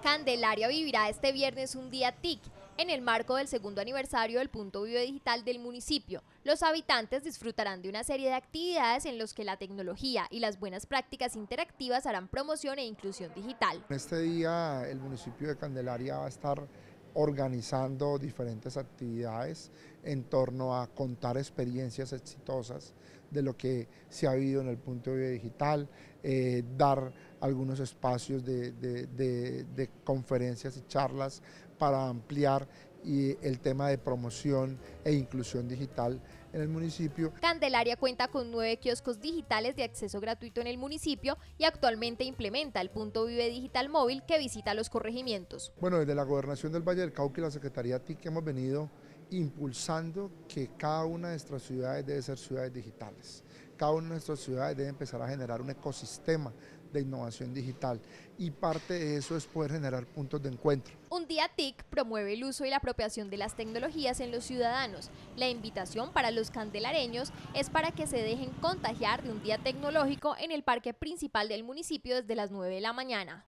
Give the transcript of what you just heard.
Candelaria vivirá este viernes un día TIC, en el marco del segundo aniversario del Punto Vive Digital del municipio. Los habitantes disfrutarán de una serie de actividades en los que la tecnología y las buenas prácticas interactivas harán promoción e inclusión digital. En este día el municipio de Candelaria va a estar organizando diferentes actividades en torno a contar experiencias exitosas de lo que se ha vivido en el Punto Vive Digital, dar algunos espacios de conferencias y charlas para ampliar el tema de promoción e inclusión digital en el municipio. Candelaria cuenta con 9 kioscos digitales de acceso gratuito en el municipio y actualmente implementa el Punto Vive Digital móvil que visita los corregimientos. Bueno, desde la Gobernación del Valle del Cauca y la Secretaría TIC hemos venido impulsando que cada una de nuestras ciudades debe ser ciudades digitales. Cada una de nuestras ciudades debe empezar a generar un ecosistema de innovación digital y parte de eso es poder generar puntos de encuentro. Un día TIC promueve el uso y la apropiación de las tecnologías en los ciudadanos. La invitación para los candelareños es para que se dejen contagiar de un día tecnológico en el parque principal del municipio desde las 9 de la mañana.